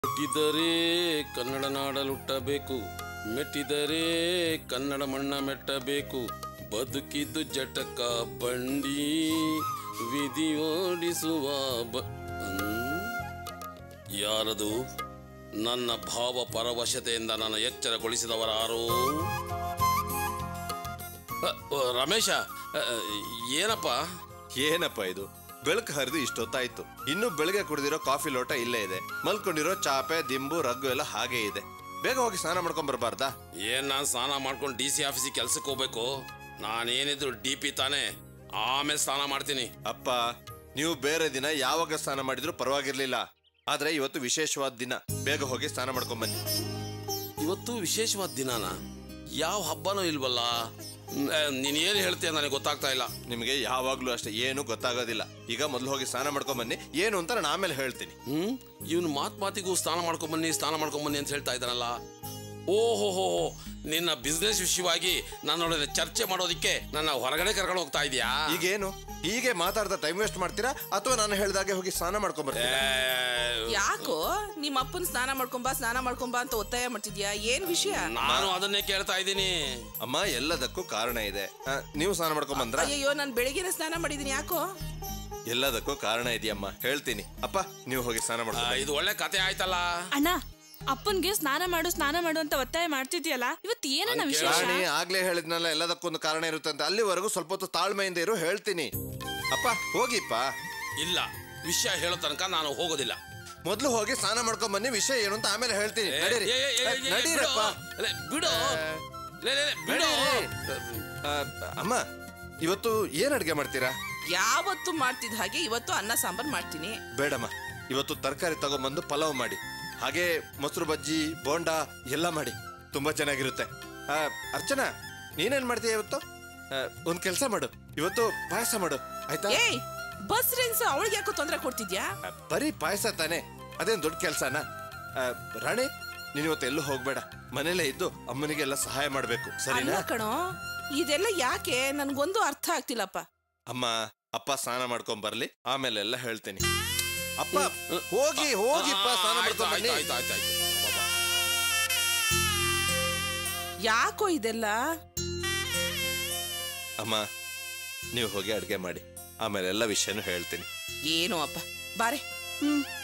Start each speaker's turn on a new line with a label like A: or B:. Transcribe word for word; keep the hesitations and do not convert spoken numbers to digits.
A: ಹುಟ್ಟಿದರೆ ಕನ್ನಡ ನಾಡಲುಟ್ಟಬೇಕು, ಮೆಟ್ಟಿದರೆ ಕನ್ನಡ ಮಣ್ಣ ಮೆಟ್ಟಬೇಕು, ಬದುಕಿದ್ದು ಜಟಕ ಬಂಡಿ ವಿಧಿ ಓಡಿಸುವ ಬ ಯಾರದು? ನನ್ನ ಭಾವ ಪರವಶತೆಯಿಂದ ನನ್ನ ಎಚ್ಚರಗೊಳಿಸಿದವರಾರೋ? ರಮೇಶ, ಏನಪ್ಪ
B: ಏನಪ್ಪ ಇದು? ಬೆಳಕು ಹರಿದು ಇಷ್ಟೊತ್ತಾಯ್ತು, ಇನ್ನು ಬೆಳಗ್ಗೆ ಕುಡಿದಿರೋ ಕಾಫಿ ಲೋಟ ಇಲ್ಲೇ ಇದೆ, ಮಲ್ಕೊಂಡಿರೋ ಚಾಪೆ ದಿಂಬು ರಗ್ಗು ಎಲ್ಲ ಹಾಗೆ ಇದೆ. ಬೇಗ ಹೋಗಿ ಸ್ನಾನ ಮಾಡ್ಕೊಂಡ್ ಬರ್ಬಾರ್ದಾ?
A: ಏನ್ ನಾನ್ ಸ್ನಾನ ಮಾಡ್ಕೊಂಡು ಡಿ ಸಿ ಆಫೀಸಿಗೆ ಕೆಲ್ಸಕ್ಕೆ ಹೋಗ್ಬೇಕು? ನಾನೇನಿದ್ರು ಡಿ ಪಿ ತಾನೆ, ಆಮೇಲೆ ಸ್ನಾನ ಮಾಡ್ತೀನಿ.
B: ಅಪ್ಪ, ನೀವು ಬೇರೆ ದಿನ ಯಾವಾಗ ಸ್ನಾನ ಮಾಡಿದ್ರು ಪರವಾಗಿರ್ಲಿಲ್ಲ, ಆದ್ರೆ ಇವತ್ತು ವಿಶೇಷವಾದ ದಿನ, ಬೇಗ ಹೋಗಿ ಸ್ನಾನ ಮಾಡ್ಕೊಂಡ್ ಬನ್ನಿ.
A: ಇವತ್ತು ವಿಶೇಷವಾದ ದಿನಾನ? ಯಾವ ಹಬ್ಬನೂ ಇಲ್ವಲ್ಲ. ನೀನ್ ಏನ್ ಹೇಳ್ತೀಯ ನನಗೆ ಗೊತ್ತಾಗ್ತಾ ಇಲ್ಲ.
B: ನಿಮಗೆ ಯಾವಾಗ್ಲೂ ಅಷ್ಟೇ, ಏನು ಗೊತ್ತಾಗೋದಿಲ್ಲ. ಈಗ ಮೊದಲು ಹೋಗಿ ಸ್ನಾನ ಮಾಡ್ಕೊಂಡ್ ಬನ್ನಿ, ಏನು ಅಂತ ನಾನು ಆಮೇಲೆ ಹೇಳ್ತೀನಿ.
A: ಹ್ಮ್ ಇವನು ಮಾತ್ ಮಾತಿಗೂ ಸ್ನಾನ ಮಾಡ್ಕೊಂಡ್ ಬನ್ನಿ ಸ್ನಾನ ಮಾಡ್ಕೊಂಡ್ ಬನ್ನಿ ಅಂತ ಹೇಳ್ತಾ ಇದ್ದಾನಲ್ಲ. ಓಹೋ ಹೋ ನಿನ್ನ ಬಿಸ್ನೆಸ್ ವಿಷಯವಾಗಿ ನನ್ನೊಡನೆ ಚರ್ಚೆ ಮಾಡೋದಿಕ್ಕೆ ನನ್ನ ಹೊರಗಡೆ ಕರ್ಕೊಂಡು ಹೋಗ್ತಾ ಇದೀಯಾ?
B: ಈಗೇನು ಹೀಗೆ ಮಾತಾಡ್ದ ಟೈಮ್ ವೇಸ್ಟ್ ಮಾಡ್ತೀರಾ ಅಥವಾ ನಾನು ಹೇಳ್ದಾಗೆ ಹೋಗಿ ಸ್ನಾನ ಮಾಡ್ಕೊಂಡ್ ಬರ್ತೀರಾ?
C: ಯಾಕೋ ನಿಮ್ಮ ಅಪ್ಪನ ಸ್ನಾನ ಮಾಡ್ಕೊಂಬಾ ಸ್ನಾನ ಮಾಡ್ಕೊಂಬಾ ಅಂತ ಒತ್ತಾಯ ಮಾಡ್ತಿದ್ಯಾ? ಏನ್ ವಿಷಯ?
A: ನಾನು ಅದನ್ನೇ ಕೇಳ್ತಾ ಇದ್ದೀನಿ.
B: ಅಮ್ಮ, ಎಲ್ಲದಕ್ಕೂ ಕಾರಣ ಇದೆ. ನೀವು ಸ್ನಾನ ಮಾಡ್ಕೊಂಡ್ ಬಂದ್ರ?
C: ಅಯ್ಯೋ, ನಾನು ಬೆಳಿಗ್ಗೆನೆ ಸ್ನಾನ ಮಾಡಿದೀನಿ. ಯಾಕೋ?
B: ಎಲ್ಲದಕ್ಕೂ ಕಾರಣ ಇದೆಯಮ್ಮ, ಹೇಳ್ತೀನಿ. ಅಪ್ಪ, ನೀವು ಹೋಗಿ ಸ್ನಾನ ಮಾಡ್ಕೊಂಡ್.
A: ಇದು ಒಳ್ಳೆ ಕತೆ ಆಯ್ತಲ್ಲ.
D: ಅಣ್ಣ, ಅಪ್ಪನ್ಗೆ ಸ್ನಾನ ಮಾಡು ಸ್ನಾನ ಮಾಡು ಅಂತ ಒತ್ತಾಯ ಮಾಡ್ತಿದ್ಯಲ್ಲ, ಇವತ್ತು ಏನನ್ನ ವಿಶೇಷ?
B: ಆಗ್ಲೇ ಹೇಳಿದ್ನಲ್ಲ, ಎಲ್ಲದಕ್ಕೊಂದು ಕಾರಣ ಇರುತ್ತೆ ಅಂತ. ಅಲ್ಲಿವರೆಗೂ ಸ್ವಲ್ಪ ಹೊತ್ತು ತಾಳ್ಮೆಯಿಂದ ಇರು, ಹೇಳ್ತೀನಿ. ಅಪ್ಪ, ಹೋಗಿಪ್ಪ.
A: ಇಲ್ಲ, ವಿಷಯ ಹೇಳೋ ತನಕ ನಾನು ಹೋಗೋದಿಲ್ಲ.
B: ಮೊದ್ಲು ಹೋಗಿ ಸ್ನಾನ ಮಾಡ್ಕೊಂಡ್ ಬನ್ನಿ, ವಿಷಯ ಏನು ಅಂತ ಆಮೇಲೆ ಹೇಳ್ತೀನಿ. ನಡೀರಪ್ಪ.
A: ಬಿಡು ಬಿಡು.
B: ಅಮ್ಮ, ಇವತ್ತು ಏನ್ ಅಡ್ಗೆ ಮಾಡ್ತೀರಾ?
C: ಯಾವತ್ತು ಮಾಡ್ತಿದ್ ಹಾಗೆ ಇವತ್ತು ಅನ್ನ ಸಾಂಬಾರ್ ಮಾಡ್ತೀನಿ.
B: ಬೇಡಮ್ಮ, ಇವತ್ತು ತರಕಾರಿ ತಗೊಂಡ್ಬಂದು ಪಲಾವ್ ಮಾಡಿ, ಹಾಗೆ ಮೊಸರು ಬಜ್ಜಿ ಬೋಂಡಾ ಎಲ್ಲ ಮಾಡಿ, ತುಂಬಾ ಚೆನ್ನಾಗಿರುತ್ತೆ. ಅರ್ಚನಾ, ನೀನೇನ್ ಮಾಡ್ತೀಯ ಇವತ್ತು? ಒಂದ್ ಕೆಲ್ಸ ಮಾಡು, ಇವತ್ತು ಪಾಯಸ ಮಾಡು, ಆಯ್ತಾ?
C: ಏಯ್, ಬಸ್ ರೇನ್ಸ್ ಅವಳಿಗೆ ಯಾಕೋ ತೊಂದರೆ ಕೊಡ್ತಿದ್ಯಾ?
B: ಬರೀ ಪಾಯಸ ತಾನೆ, ಅದೇನ್ ದೊಡ್ಡ ಕೆಲ್ಸನ? ರಾಣಿ, ನೀನ್ ಇವತ್ತು ಎಲ್ಲೂ ಹೋಗ್ಬೇಡ, ಮನೇಲೇ ಇದ್ದು ಅಮ್ಮನಿಗೆಲ್ಲ ಸಹಾಯ ಮಾಡ್ಬೇಕು, ಸರಿನಾ?
C: ಕಣೋ, ಇದೆಲ್ಲ ಯಾಕೆ ನನ್ಗೊಂದು ಅರ್ಥ ಆಗ್ತಿಲ್ಲಪ್ಪ.
B: ಅಮ್ಮ, ಅಪ್ಪ ಸ್ನಾನ ಮಾಡ್ಕೊಂಡ್ ಬರ್ಲಿ, ಆಮೇಲೆ ಎಲ್ಲ ಹೇಳ್ತೀನಿ. ಅಪ್ಪ, ಹೋಗಿ ಹೋಗಿಪ್ಪ ಸ್ನಾನ ಮಾಡ್ಕೊಂಡ್ ಬನ್ನಿ.
C: ಯಾಕೋ ಇದೆಲ್ಲ?
B: ಅಮ್ಮ, ನೀವು ಹೋಗಿ ಅಡ್ಗೆ ಮಾಡಿ, ಆಮೇಲೆ ಎಲ್ಲ ವಿಷಯನೂ ಹೇಳ್ತೀನಿ.
C: ಏನು ಅಪ್ಪ, ಬಾರೆ.
D: ಹ್ಮ್